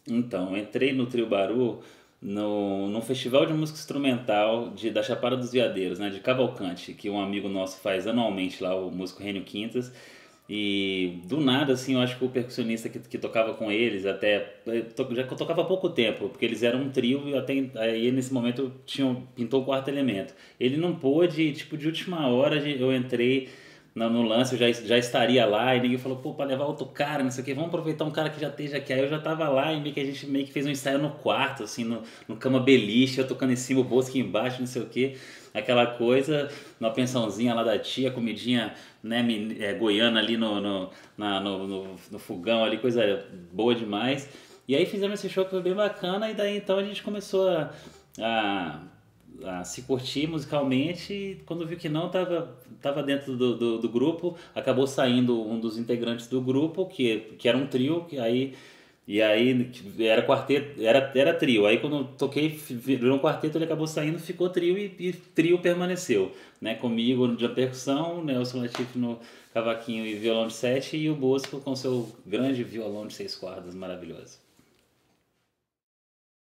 Então, eu entrei no Trio Baru num festival de música instrumental da Chapada dos Veadeiros, né, de Cavalcante, que um amigo nosso faz anualmente lá, o músico Rênio Quintas. E do nada, assim, eu acho que o percussionista que tocava com eles, até já que eu tocava há pouco tempo, porque eles eram um trio e até aí nesse momento pintou o quarto elemento. Ele não pôde, tipo, de última hora eu entrei no lance, eu já estaria lá, e ninguém falou, pô, pra levar outro cara, não sei o que, vamos aproveitar um cara que já esteja aqui. Aí eu já tava lá e meio que a gente meio que fez um ensaio no quarto, assim, no cama beliche, eu tocando em cima, o Bosco embaixo, não sei o que, aquela coisa, numa pensãozinha lá da tia, comidinha, né, goiana ali no fogão ali, coisa boa demais. E aí fizemos esse show que foi bem bacana, e daí então a gente começou a se curtir musicalmente e quando viu que não tava dentro do grupo, acabou saindo um dos integrantes do grupo, que era um trio, e aí era quarteto, era trio. Aí quando eu toquei, virou um quarteto, ele acabou saindo, ficou trio e trio permaneceu, né? Comigo na percussão, Nelson Latif no cavaquinho e violão de sete e o Bosco com seu grande violão de seis cordas maravilhoso.